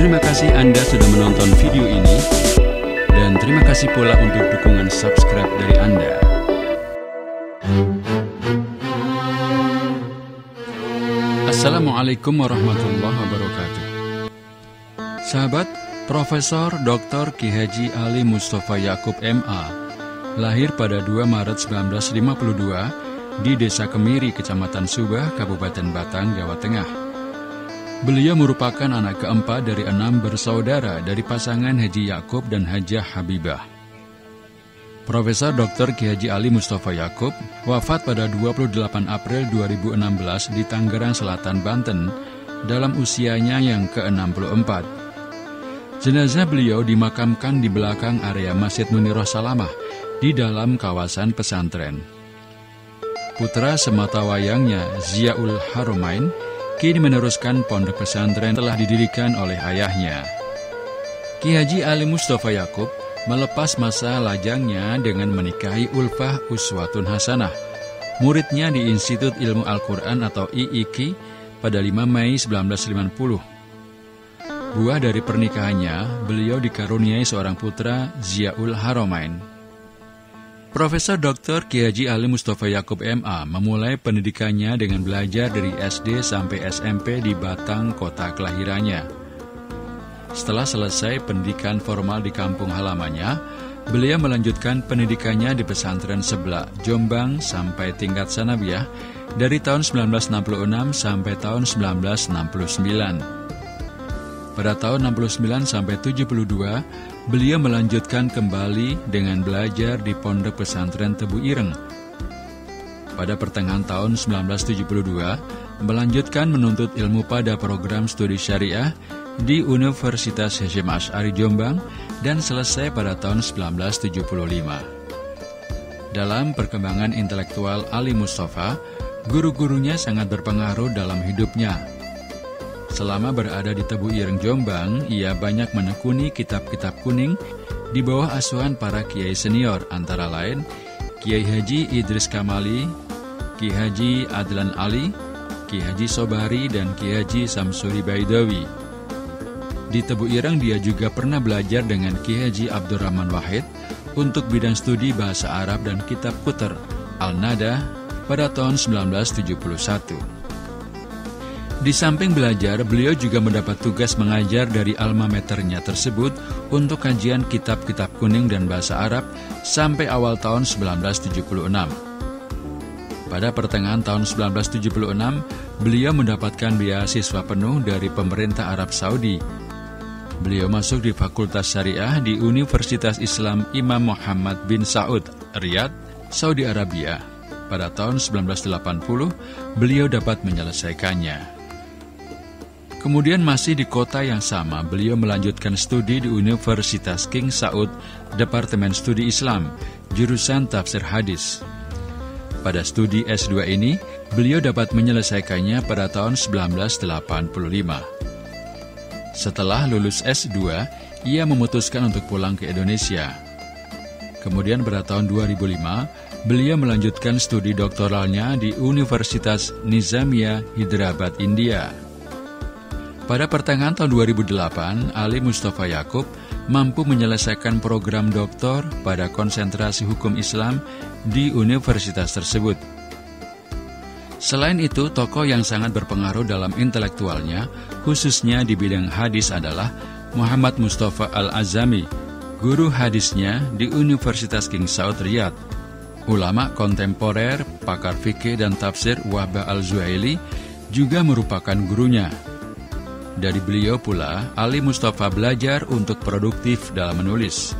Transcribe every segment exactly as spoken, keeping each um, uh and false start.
Terima kasih Anda sudah menonton video ini, dan terima kasih pula untuk dukungan subscribe dari Anda. Assalamualaikum warahmatullahi wabarakatuh. Sahabat, Profesor Doktor Ki Haji Ali Mustafa Yakub M A lahir pada dua Maret seribu sembilan ratus lima puluh dua di Desa Kemiri, Kecamatan Subah, Kabupaten Batang, Jawa Tengah. Beliau merupakan anak keempat dari enam bersaudara dari pasangan Haji Yakub dan Hajah Habibah. Profesor Doktor Ki Haji Ali Mustafa Yakub wafat pada dua puluh delapan April dua ribu enam belas di Tangerang Selatan, Banten, dalam usianya yang ke enam puluh empat. Jenazah beliau dimakamkan di belakang area Masjid Muniroh Salamah di dalam kawasan pesantren. Putra sematawayangnya, Ziaul Haromain, kini meneruskan pondok pesantren telah didirikan oleh ayahnya. Ki Haji Ali Mustafa Yakub melepas masa lajangnya dengan menikahi Ulfah Uswatun Hasanah, muridnya di Institut Ilmu Al-Quran atau I I Q pada lima Mei seribu sembilan ratus sembilan puluh. Buah dari pernikahannya, beliau dikaruniai seorang putra, Ziaul Haromain. Profesor Doktor Ki Haji Ali Mustafa Yakub M A memulai pendidikannya dengan belajar dari S D sampai S M P di Batang, kota kelahirannya. Setelah selesai pendidikan formal di kampung halamannya, beliau melanjutkan pendidikannya di pesantren Seblak, Jombang sampai tingkat sanawiyah dari tahun seribu sembilan ratus enam puluh enam sampai tahun seribu sembilan ratus enam puluh sembilan. Pada tahun enam puluh sembilan sampai tujuh puluh dua, beliau melanjutkan kembali dengan belajar di Pondok Pesantren Tebu Ireng. Pada pertengahan tahun seribu sembilan ratus tujuh puluh dua, melanjutkan menuntut ilmu pada program studi syariah di Universitas Hasyim Asy'ari Jombang dan selesai pada tahun seribu sembilan ratus tujuh puluh lima. Dalam perkembangan intelektual Ali Mustafa, guru-gurunya sangat berpengaruh dalam hidupnya. Selama berada di Tebu Ireng Jombang, ia banyak menekuni kitab-kitab kuning di bawah asuhan para kiai senior, antara lain Kiai Haji Idris Kamali, Ki Haji Adlan Ali, Ki Haji Sobari, dan Ki Haji Samsuri Baidawi. Di Tebu Ireng dia juga pernah belajar dengan Ki Haji Abdurrahman Wahid untuk bidang studi bahasa Arab dan kitab Qutr Al-Nada pada tahun seribu sembilan ratus tujuh puluh satu. Di samping belajar, beliau juga mendapat tugas mengajar dari alma maternya tersebut untuk kajian kitab-kitab kuning dan bahasa Arab sampai awal tahun seribu sembilan ratus tujuh puluh enam. Pada pertengahan tahun seribu sembilan ratus tujuh puluh enam, beliau mendapatkan beasiswa penuh dari pemerintah Arab Saudi. Beliau masuk di Fakultas Syariah di Universitas Islam Imam Muhammad bin Saud, Riyadh, Saudi Arabia. Pada tahun seribu sembilan ratus delapan puluh, beliau dapat menyelesaikannya. Kemudian masih di kota yang sama, beliau melanjutkan studi di Universitas King Saud, Departemen Studi Islam, jurusan Tafsir Hadis. Pada studi S dua ini, beliau dapat menyelesaikannya pada tahun seribu sembilan ratus delapan puluh lima. Setelah lulus S dua, ia memutuskan untuk pulang ke Indonesia. Kemudian pada tahun dua ribu lima, beliau melanjutkan studi doktoralnya di Universitas Nizamiyah, Hyderabad, India. Pada pertengahan tahun dua ribu delapan, Ali Mustafa Yakub mampu menyelesaikan program doktor pada konsentrasi hukum Islam di universitas tersebut. Selain itu, tokoh yang sangat berpengaruh dalam intelektualnya, khususnya di bidang hadis adalah Muhammad Mustafa Al-Azami, guru hadisnya di Universitas King Saud, Riyadh. Ulama kontemporer, pakar fikih dan tafsir Wahbah Al-Zuhaili juga merupakan gurunya. Dari beliau pula, Ali Mustafa belajar untuk produktif dalam menulis.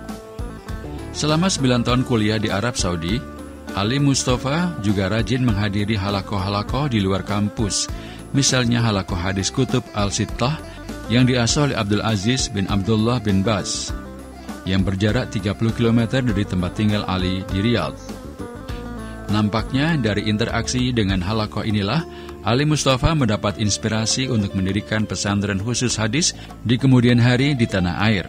Selama sembilan tahun kuliah di Arab Saudi, Ali Mustafa juga rajin menghadiri halakoh-halakoh di luar kampus, misalnya halakoh hadis Kutub Al-Sittah yang diasuh oleh Abdul Aziz bin Abdullah bin Baz, yang berjarak tiga puluh kilometer dari tempat tinggal Ali di Riyadh. Nampaknya dari interaksi dengan halakoh inilah, Ali Mustafa mendapat inspirasi untuk mendirikan pesantren khusus hadis di kemudian hari di tanah air.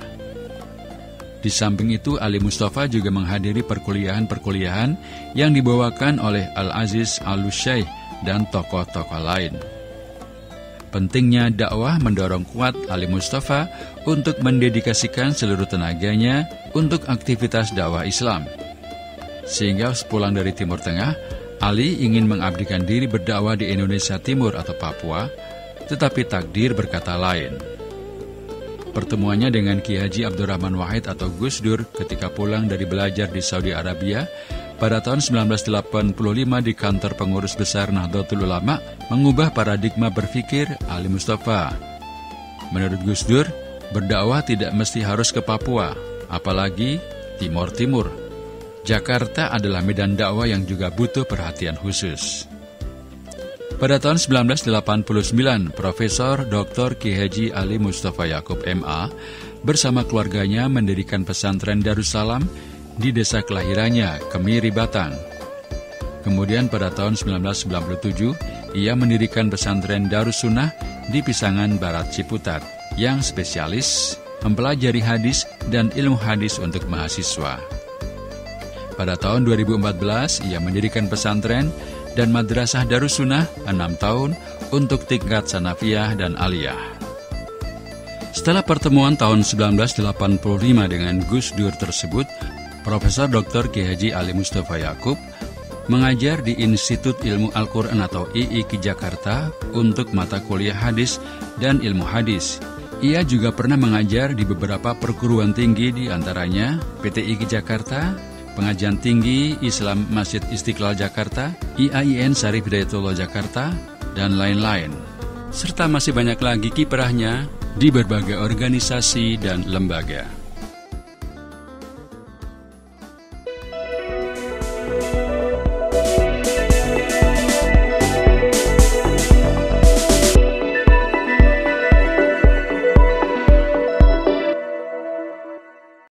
Di samping itu, Ali Mustafa juga menghadiri perkuliahan-perkuliahan yang dibawakan oleh Al-Aziz Al-Lusyaih dan tokoh-tokoh lain. Pentingnya dakwah mendorong kuat Ali Mustafa untuk mendedikasikan seluruh tenaganya untuk aktivitas dakwah Islam. Sehingga sepulang dari Timur Tengah, Ali ingin mengabdikan diri berdakwah di Indonesia Timur atau Papua, tetapi takdir berkata lain. Pertemuannya dengan Ki Haji Abdurrahman Wahid atau Gus Dur ketika pulang dari belajar di Saudi Arabia pada tahun sembilan belas delapan puluh lima di kantor pengurus besar Nahdlatul Ulama mengubah paradigma berpikir Ali Mustafa. Menurut Gus Dur, berdakwah tidak mesti harus ke Papua, apalagi Timur Timur. Jakarta adalah medan dakwah yang juga butuh perhatian khusus. Pada tahun sembilan belas delapan puluh sembilan, Profesor Doktor Ki Haji Ali Mustafa Yaakob M A bersama keluarganya mendirikan pesantren Darussalam di desa kelahirannya, Kemiri, Batang. Kemudian pada tahun sembilan belas sembilan puluh tujuh, ia mendirikan pesantren Darussunnah di Pisangan Barat, Ciputat, yang spesialis mempelajari hadis dan ilmu hadis untuk mahasiswa. Pada tahun dua ribu empat belas, ia mendirikan pesantren dan madrasah Darussunnah enam tahun untuk tingkat sanafiyah dan aliyah. Setelah pertemuan tahun sembilan belas delapan puluh lima dengan Gus Dur tersebut, Profesor Doktor Ki Haji Ali Mustafa Yaakob mengajar di Institut Ilmu Al-Quran atau I I K I Jakarta untuk mata kuliah hadis dan ilmu hadis. Ia juga pernah mengajar di beberapa perguruan tinggi, di antaranya P T I K Jakarta, Pengajian Tinggi Islam Masjid Istiqlal Jakarta, I A I N Syarif Hidayatullah Jakarta, dan lain-lain. Serta masih banyak lagi kiprahnya di berbagai organisasi dan lembaga.